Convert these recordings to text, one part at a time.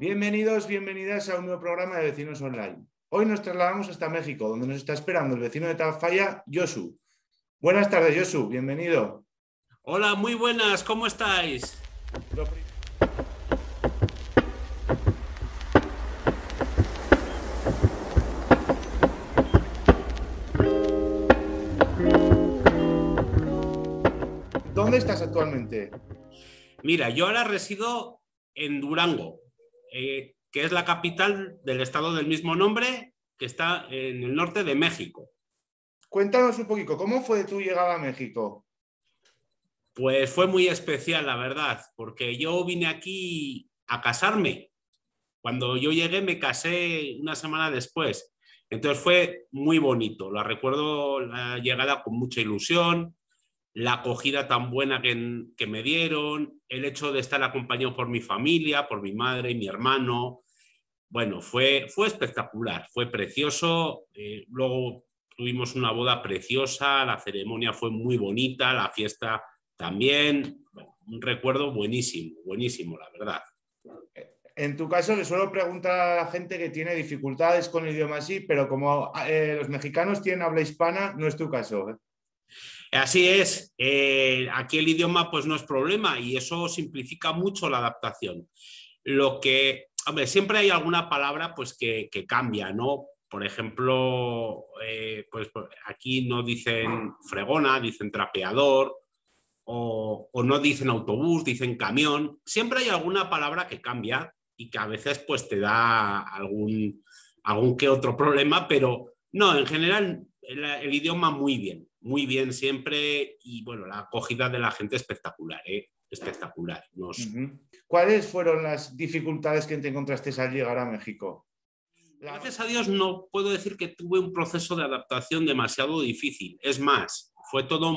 Bienvenidos, bienvenidas a un nuevo programa de Vecinos Online. Hoy nos trasladamos hasta México, donde nos está esperando el vecino de Tafalla, Josu. Buenas tardes, Josu, bienvenido. Hola, muy buenas, ¿cómo estáis? ¿Dónde estás actualmente? Mira, yo ahora resido en Durango, que es la capital del estado del mismo nombre, que está en el norte de México. Cuéntanos un poquito, ¿cómo fue tu llegada a México? Pues fue muy especial, la verdad, porque yo vine aquí a casarme. Cuando yo llegué me casé una semana después. Entonces fue muy bonito. La recuerdo la llegada con mucha ilusión, la acogida tan buena que me dieron, el hecho de estar acompañado por mi familia, por mi madre y mi hermano. Bueno, fue espectacular, fue precioso. Luego tuvimos una boda preciosa, la ceremonia fue muy bonita, la fiesta también. Bueno, un recuerdo buenísimo, buenísimo, la verdad. En tu caso, le suelo preguntar a la gente que tiene dificultades con el idioma así, pero como los mexicanos tienen habla hispana, no es tu caso, ¿eh? Así es, aquí el idioma pues no es problema y eso simplifica mucho la adaptación. Lo que, hombre, siempre hay alguna palabra pues que cambia, ¿no? Por ejemplo, pues aquí no dicen fregona, dicen trapeador, o no dicen autobús, dicen camión. Siempre hay alguna palabra que cambia y que a veces pues te da algún que otro problema, pero no, en general el idioma muy bien siempre y bueno, la acogida de la gente espectacular, espectacular. ¿Cuáles fueron las dificultades que te encontraste al llegar a México? Gracias a Dios no puedo decir que tuve un proceso de adaptación demasiado difícil. Es más, fue todo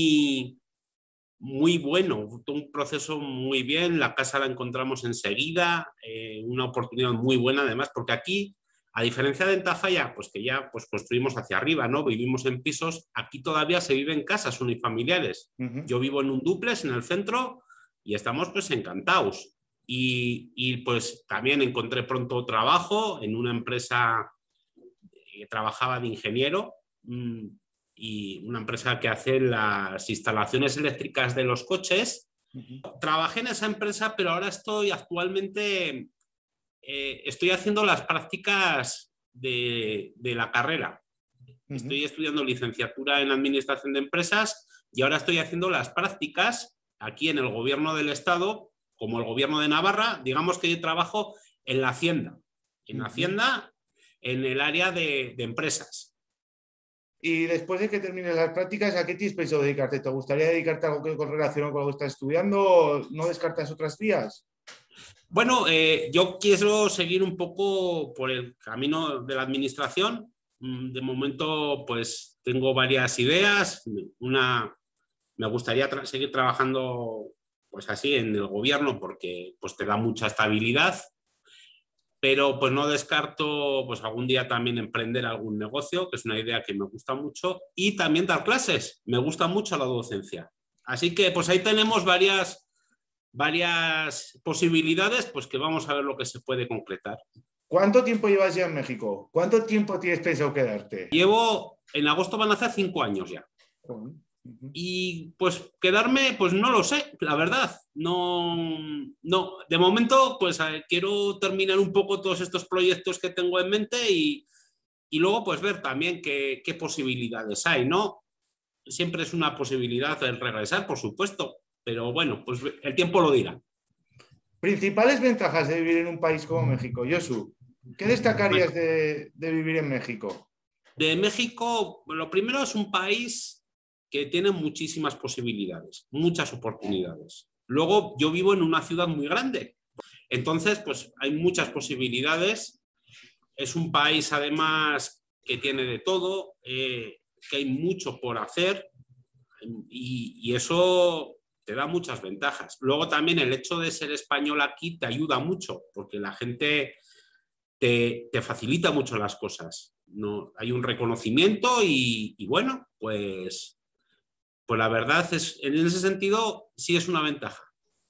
muy bueno, fue un proceso muy bien. La casa la encontramos enseguida, una oportunidad muy buena además, porque aquí, a diferencia de en Tafalla, pues que ya pues, construimos hacia arriba, ¿no? Vivimos en pisos, aquí todavía se vive en casas unifamiliares. Yo vivo en un dúplex en el centro y estamos pues encantados. Pues también encontré pronto trabajo en una empresa que trabajaba de ingeniero y una empresa que hace las instalaciones eléctricas de los coches. Trabajé en esa empresa, pero ahora estoy actualmente estoy haciendo las prácticas de la carrera. Estoy estudiando licenciatura en Administración de Empresas y ahora estoy haciendo las prácticas aquí en el Gobierno del Estado, como el Gobierno de Navarra. Digamos que yo trabajo en la Hacienda. En la Hacienda, en el área de empresas. Y después de que termines las prácticas, ¿a qué tienes pensado dedicarte? ¿Te gustaría dedicarte a algo que con relación con lo que estás estudiando o no descartas otras vías? Bueno, yo quiero seguir un poco por el camino de la administración. De momento, pues tengo varias ideas. Una, me gustaría seguir trabajando pues así en el gobierno porque pues te da mucha estabilidad, pero pues no descarto pues algún día también emprender algún negocio, que es una idea que me gusta mucho, y también dar clases. Me gusta mucho la docencia. Así que pues ahí tenemos varias posibilidades, pues que vamos a ver lo que se puede concretar. ¿Cuánto tiempo llevas ya en México? ¿Cuánto tiempo tienes pensado quedarte? En agosto van a hacer 5 años ya. Y pues quedarme, pues no lo sé, la verdad. No, de momento, pues quiero terminar un poco todos estos proyectos que tengo en mente y luego pues ver también qué posibilidades hay, ¿no? Siempre es una posibilidad el regresar, por supuesto, pero bueno, pues el tiempo lo dirá. Principales ventajas de vivir en un país como México, Josu. ¿Qué destacarías de vivir en México? De México, lo primero es un país que tiene muchísimas posibilidades, muchas oportunidades. Luego, yo vivo en una ciudad muy grande, entonces, pues hay muchas posibilidades. Es un país, además, que tiene de todo, que hay mucho por hacer y eso te da muchas ventajas. Luego también el hecho de ser español aquí te ayuda mucho, porque la gente te facilita mucho las cosas. No, hay un reconocimiento y bueno, pues la verdad es, en ese sentido, sí es una ventaja.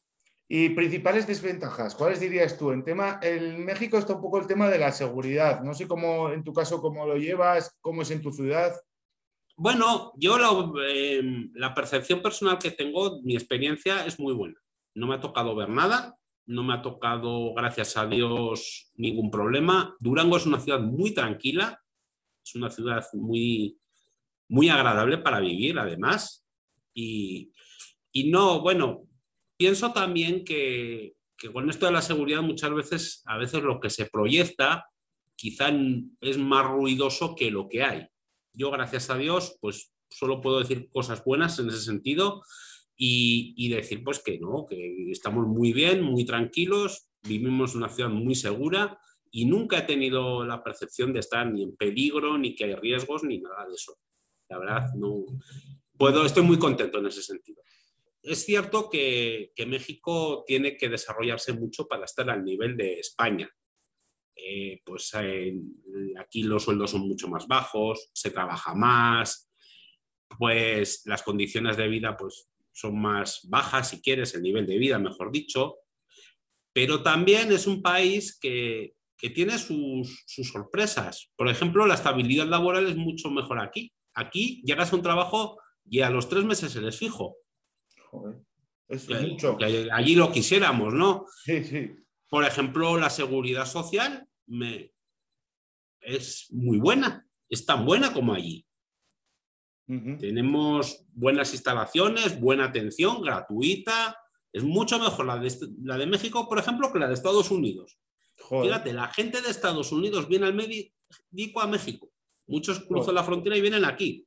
Y principales desventajas, ¿cuáles dirías tú? En México está un poco el tema de la seguridad. No sé cómo, en tu caso, cómo lo llevas, cómo es en tu ciudad. Bueno, yo la percepción personal que tengo, mi experiencia es muy buena. No me ha tocado ver nada, no me ha tocado, gracias a Dios, ningún problema. Durango es una ciudad muy tranquila, es una ciudad muy agradable para vivir, además. Y, y no, bueno, pienso también que con esto de la seguridad muchas veces, a veces lo que se proyecta quizá es más ruidoso que lo que hay. Yo, gracias a Dios, pues solo puedo decir cosas buenas en ese sentido y decir pues que no, que estamos muy bien, muy tranquilos, vivimos en una ciudad muy segura y nunca he tenido la percepción de estar ni en peligro, ni que hay riesgos, ni nada de eso. La verdad, no estoy muy contento en ese sentido. Es cierto que México tiene que desarrollarse mucho para estar al nivel de España. Aquí los sueldos son mucho más bajos, se trabaja más, pues las condiciones de vida pues, son más bajas, si quieres, el nivel de vida, mejor dicho, pero también es un país que tiene sus sorpresas. Por ejemplo, la estabilidad laboral es mucho mejor aquí. Aquí llegas a un trabajo y a los 3 meses eres fijo. Joder, es mucho. Que allí lo quisiéramos, ¿no? Sí, sí. Por ejemplo, la seguridad social es muy buena, es tan buena como allí. Tenemos buenas instalaciones, buena atención, gratuita. Es mucho mejor la de México, por ejemplo, que la de Estados Unidos. Joder. Fíjate, la gente de Estados Unidos viene al médico a México. Muchos cruzan Joder. la frontera y vienen aquí.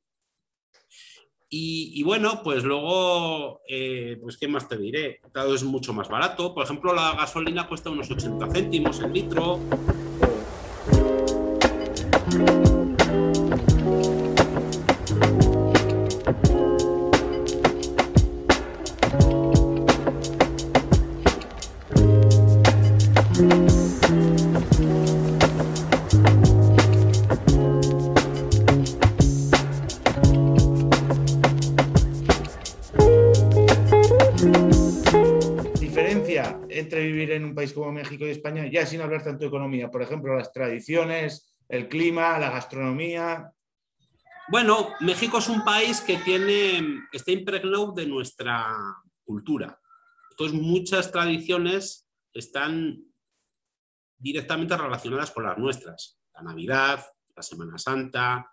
Y bueno, pues luego, pues qué más te diré, todo es mucho más barato. Por ejemplo, la gasolina cuesta unos 80 céntimos el litro. Diferencia entre vivir en un país como México y España, ya sin hablar tanto de economía, por ejemplo, las tradiciones, el clima, la gastronomía. Bueno, México es un país que está impregnado de nuestra cultura. Entonces, muchas tradiciones están directamente relacionadas con las nuestras. La Navidad, la Semana Santa.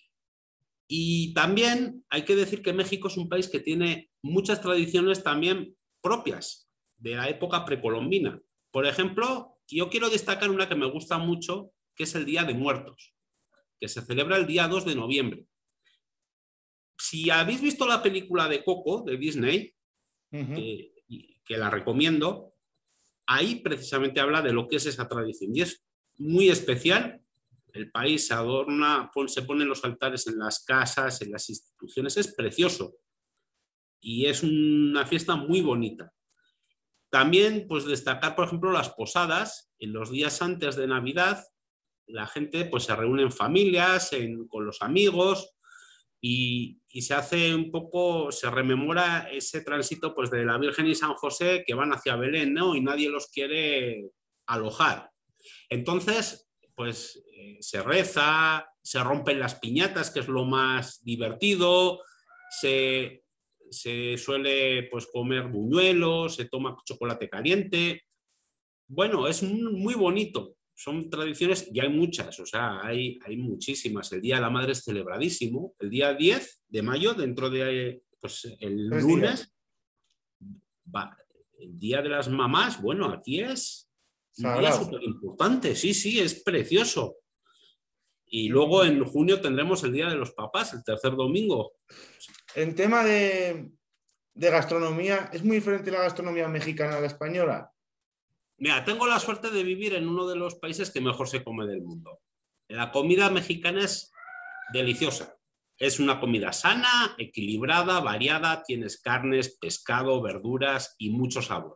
Y también hay que decir que México es un país que tiene muchas tradiciones también propias de la época precolombina. Por ejemplo, yo quiero destacar una que me gusta mucho, que es el Día de Muertos, que se celebra el día 2 de noviembre. Si habéis visto la película de Coco, de Disney, que la recomiendo, ahí precisamente habla de lo que es esa tradición. Y es muy especial. El país se adorna, se ponen los altares en las casas, en las instituciones. Es precioso. Y es una fiesta muy bonita. También, pues destacar, por ejemplo, las posadas. En los días antes de Navidad, la gente pues, se reúne en familias, con los amigos, y se hace un poco, se rememora ese tránsito pues, de la Virgen y San José que van hacia Belén, ¿no? Y nadie los quiere alojar. Entonces, pues se reza, se rompen las piñatas, que es lo más divertido, se suele pues, comer buñuelos, se toma chocolate caliente. Bueno, es muy bonito. Son tradiciones y hay muchas, o sea, hay muchísimas. El Día de la Madre es celebradísimo. El día 10 de mayo, dentro de pues, el lunes, el Día de las Mamás, bueno, aquí es un día súper importante. Sí, sí, es precioso. Y luego en junio tendremos el Día de los Papás, el tercer domingo. En tema de gastronomía, ¿es muy diferente la gastronomía mexicana a la española? Mira, tengo la suerte de vivir en uno de los países que mejor se come del mundo. La comida mexicana es deliciosa. Es una comida sana, equilibrada, variada. Tienes carnes, pescado, verduras y mucho sabor.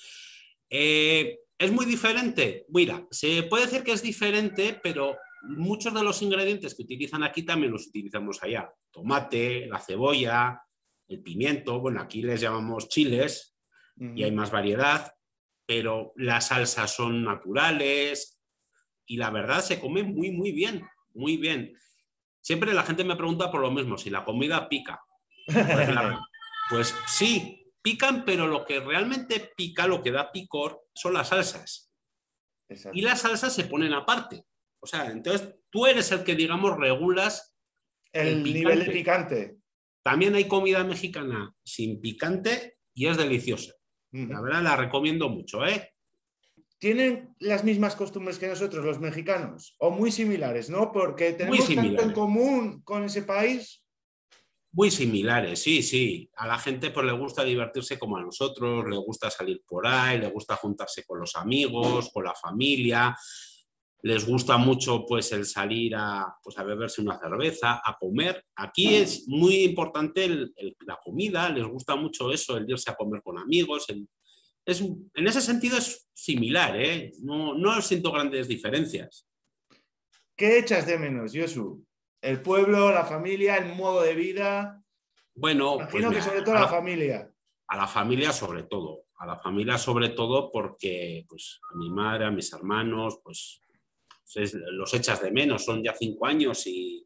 ¿Es muy diferente? Mira, se puede decir que es diferente, pero muchos de los ingredientes que utilizan aquí también los utilizamos allá. Tomate, la cebolla, el pimiento, bueno, aquí les llamamos chiles. y hay más variedad, pero las salsas son naturales y la verdad se come muy, muy bien, muy bien. Siempre la gente me pregunta por lo mismo, si la comida pica. Pues sí, pican, pero lo que realmente pica, lo que da picor, son las salsas. Exacto. Y las salsas se ponen aparte. O sea, entonces tú eres el que, digamos, regulas El picante. nivel de picante. También hay comida mexicana sin picante y es deliciosa. La verdad la recomiendo mucho, ¿eh? ¿Tienen las mismas costumbres que nosotros, los mexicanos? O muy similares, ¿no? Porque Muy tenemos tanto en similares. común con ese país. Muy similares, sí, sí. A la gente pues le gusta divertirse como a nosotros, le gusta salir por ahí, le gusta juntarse con los amigos, con la familia, les gusta mucho pues el salir pues, a beberse una cerveza, a comer. Aquí es muy importante la comida, les gusta mucho eso, el irse a comer con amigos. En ese sentido es similar, ¿eh? No siento grandes diferencias. ¿Qué echas de menos, Josu? El pueblo, la familia, el modo de vida. Bueno, pues Imagino que sobre mira, todo la familia. a la familia sobre todo, porque pues a mi madre, a mis hermanos, pues los echas de menos, son ya 5 años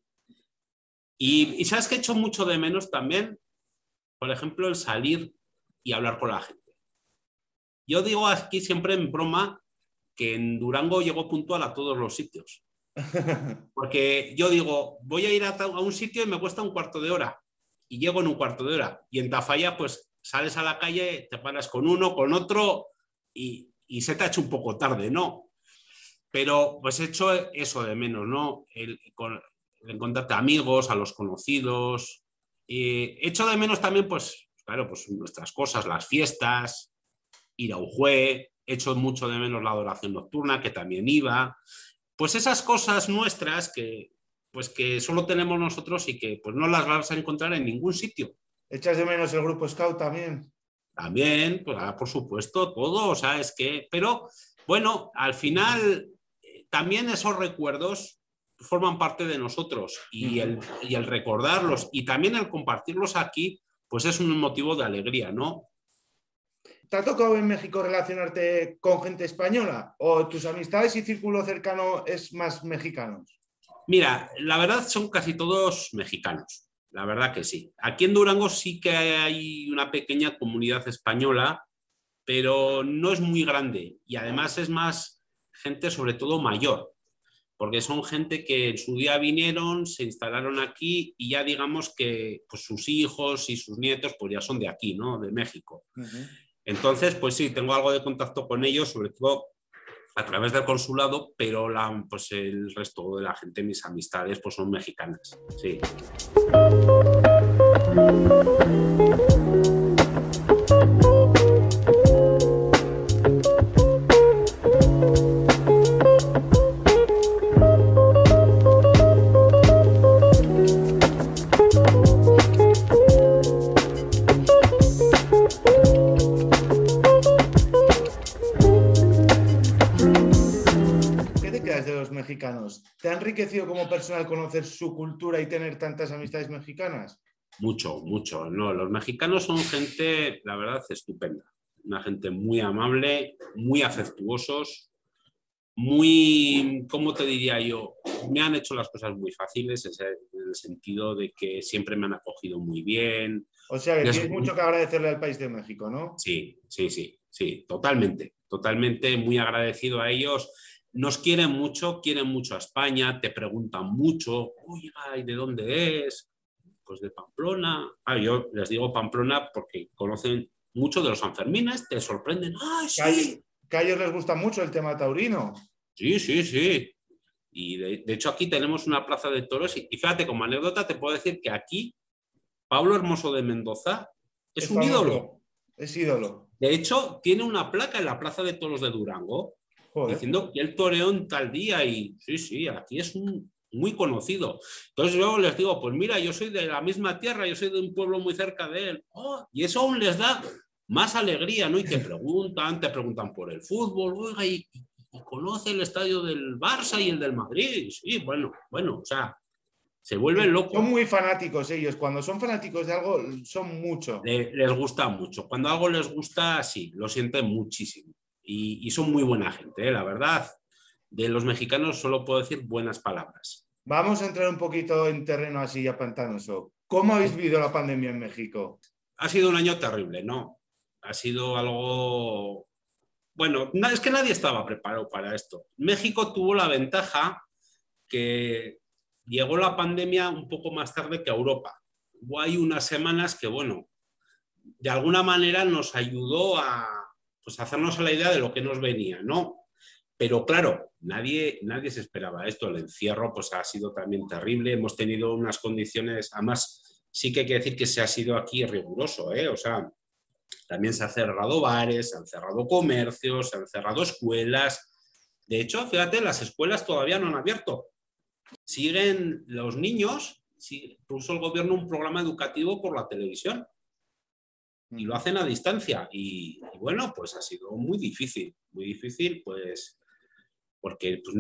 y sabes que he hecho mucho de menos también, por ejemplo, el salir y hablar con la gente. Yo digo aquí siempre en broma que en Durango llego puntual a todos los sitios. Porque yo digo, voy a ir a un sitio y me cuesta un cuarto de hora. Y llego en un cuarto de hora. Y en Tafalla, pues sales a la calle, te paras con uno, con otro y se te ha hecho un poco tarde, ¿no? Pero pues he hecho eso de menos, ¿no? El encontrarte amigos, a los conocidos. He hecho de menos también, pues, claro, pues nuestras cosas, las fiestas, ir a Ujue. He hecho mucho de menos la adoración nocturna, que también iba. Pues esas cosas nuestras pues que solo tenemos nosotros y que pues no las vas a encontrar en ningún sitio. ¿Echas de menos el grupo Scout también? También, pues por supuesto, todo, o sea, es que, pero bueno, al final también esos recuerdos forman parte de nosotros y el recordarlos y también el compartirlos aquí, pues es un motivo de alegría, ¿no? ¿Te ha tocado en México relacionarte con gente española? ¿O tus amistades y círculo cercano es más mexicanos? Mira, la verdad son casi todos mexicanos, la verdad que sí. Aquí en Durango sí que hay una pequeña comunidad española, pero no es muy grande y además es más gente sobre todo mayor, porque son gente que en su día vinieron, se instalaron aquí y ya digamos que pues, sus hijos y sus nietos pues ya son de aquí, ¿no? De México. Entonces, pues sí, tengo algo de contacto con ellos, sobre todo a través del consulado, pero pues el resto de la gente, mis amistades, pues son mexicanas. Sí. De los mexicanos. ¿Te ha enriquecido como persona al conocer su cultura y tener tantas amistades mexicanas? Mucho, mucho. No, los mexicanos son gente, la verdad, estupenda. Una gente muy amable, muy afectuosos, muy, ¿cómo te diría yo? Me han hecho las cosas muy fáciles en el sentido de que siempre me han acogido muy bien. O sea, que tienes mucho que agradecerle al país de México, ¿no? Sí, sí, sí, sí, totalmente, totalmente muy agradecido a ellos. Nos quieren mucho a España, te preguntan mucho, oiga, ¿y de dónde es? Pues de Pamplona. Yo les digo Pamplona porque conocen mucho de los Sanfermines, te sorprenden. ¡Ah, sí! Que a ellos les gusta mucho el tema taurino. Sí, sí, sí. Y de hecho aquí tenemos una plaza de toros y fíjate, como anécdota te puedo decir que aquí Pablo Hermoso de Mendoza es un ídolo. Es ídolo. De hecho, tiene una placa en la plaza de toros de Durango. Joder. Diciendo que él toreó en tal día y sí, sí, aquí es muy conocido. Entonces yo les digo, pues mira, yo soy de la misma tierra, yo soy de un pueblo muy cerca de él. Oh, y eso aún les da más alegría, ¿no? Y te preguntan por el fútbol, oiga, y conoce el estadio del Barça y el del Madrid. Sí, bueno, o sea, Se vuelven locos. Son muy fanáticos ellos. Cuando son fanáticos de algo, son mucho. Les gusta mucho. Cuando algo les gusta, sí, lo sienten muchísimo. Y son muy buena gente, la verdad. De los mexicanos solo puedo decir buenas palabras. Vamos a entrar un poquito en terreno así ya pantanoso. ¿Cómo habéis vivido la pandemia en México? Ha sido un año terrible, ¿no? Ha sido algo... Bueno, es que nadie estaba preparado para esto. México tuvo la ventaja que llegó la pandemia un poco más tarde que a Europa. Hubo ahí unas semanas que, bueno, de alguna manera nos ayudó a pues, hacernos a la idea de lo que nos venía, ¿no? Pero claro, nadie se esperaba esto. El encierro pues, ha sido también terrible. Hemos tenido unas condiciones, además, sí que hay que decir que se ha sido aquí riguroso, ¿eh? O sea, también se han cerrado bares, se han cerrado comercios, se han cerrado escuelas. De hecho, fíjate, las escuelas todavía no han abierto. Siguen los niños, puso el gobierno un programa educativo por la televisión y lo hacen a distancia. Y bueno, pues ha sido muy difícil, pues porque pues,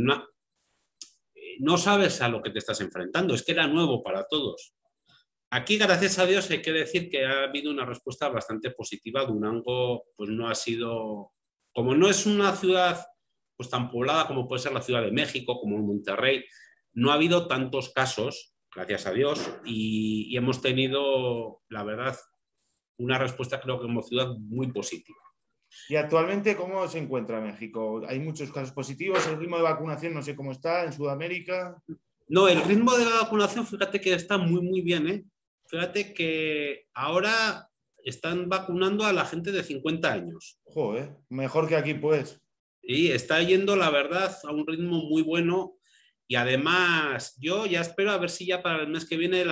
no sabes a lo que te estás enfrentando, es que era nuevo para todos. Aquí, gracias a Dios, hay que decir que ha habido una respuesta bastante positiva. Durango, pues no ha sido, como no es una ciudad pues tan poblada como puede ser la Ciudad de México, como Monterrey, no ha habido tantos casos, gracias a Dios, y hemos tenido, la verdad, una respuesta creo que como ciudad muy positiva. ¿Y actualmente cómo se encuentra México? ¿Hay muchos casos positivos? ¿El ritmo de vacunación no sé cómo está en Sudamérica? No, el ritmo de la vacunación, fíjate que está muy bien, ¿eh? Fíjate que ahora están vacunando a la gente de 50 años. Joder, mejor que aquí pues. Y está yendo, la verdad, a un ritmo muy bueno. Y además, yo ya espero a ver si ya para el mes que viene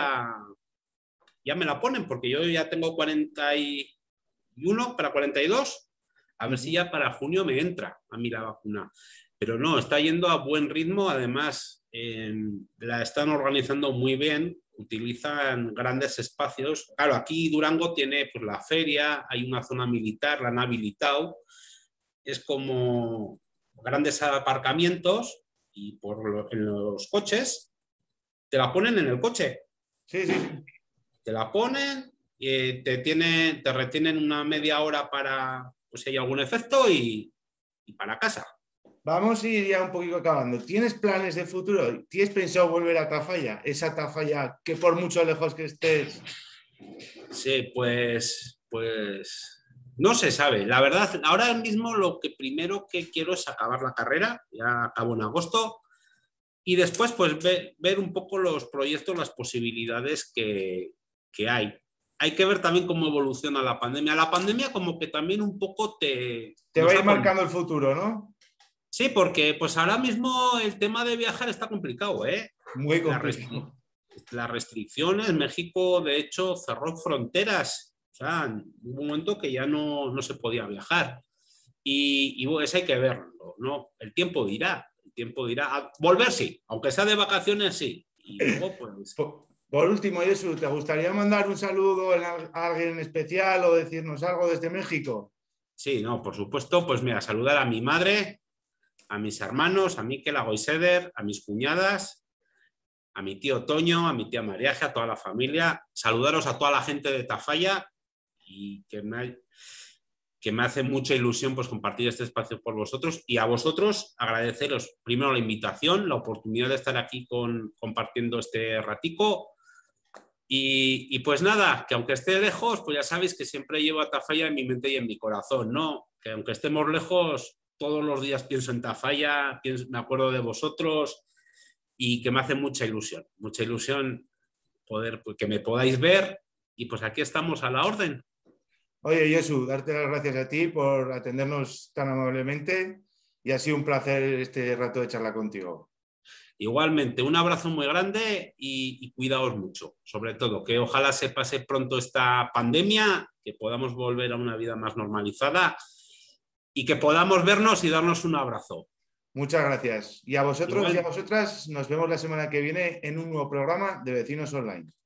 ya me la ponen, porque yo ya tengo 41 para 42. A ver si ya para junio me entra a mí la vacuna. Pero no, está yendo a buen ritmo. Además, la están organizando muy bien. Utilizan grandes espacios. Claro, aquí Durango tiene pues, la feria, hay una zona militar, la han habilitado. Es como grandes aparcamientos y en los coches te la ponen en el coche. Sí, sí. Te la ponen, te retienen una media hora para, pues si hay algún efecto y para casa. Vamos a ir ya un poquito acabando. ¿Tienes planes de futuro? ¿Tienes pensado volver a Tafalla? Esa Tafalla que por mucho lejos que estés... Sí, pues no se sabe. La verdad, ahora mismo lo que primero que quiero es acabar la carrera, ya acabo en agosto, y después pues ver un poco los proyectos, las posibilidades que hay. Hay que ver también cómo evoluciona la pandemia. La pandemia como que también un poco te va a ir marcando el futuro, ¿no? Sí, porque pues ahora mismo el tema de viajar está complicado, ¿eh? Muy complicado. Las restricciones, México de hecho cerró fronteras, o sea, hubo un momento que ya no se podía viajar y bueno, eso hay que verlo, ¿no? El tiempo dirá, volver sí, aunque sea de vacaciones sí, y luego pues... Por último, Jesús, ¿te gustaría mandar un saludo a alguien en especial o decirnos algo desde México? Sí, no, por supuesto, pues mira, saludar a mi madre, a mis hermanos, a Miquel, a Goiseder, a mis cuñadas, a mi tío Toño, a mi tía Mariaje, a toda la familia, saludaros a toda la gente de Tafalla y que me hace mucha ilusión pues, compartir este espacio por vosotros y a vosotros agradeceros primero la invitación, la oportunidad de estar aquí compartiendo este ratico y pues nada, que aunque esté lejos, pues ya sabéis que siempre llevo a Tafalla en mi mente y en mi corazón, ¿no? Que aunque estemos lejos, todos los días pienso en Tafalla, me acuerdo de vosotros y que me hace mucha ilusión poder pues, que me podáis ver y pues aquí estamos a la orden. Oye, Jesús, darte las gracias a ti por atendernos tan amablemente y ha sido un placer este rato de charla contigo. Igualmente, un abrazo muy grande y cuidaos mucho, sobre todo, que ojalá se pase pronto esta pandemia, que podamos volver a una vida más normalizada y que podamos vernos y darnos un abrazo. Muchas gracias. Y a vosotros y a vosotras nos vemos la semana que viene en un nuevo programa de Vecinos Online.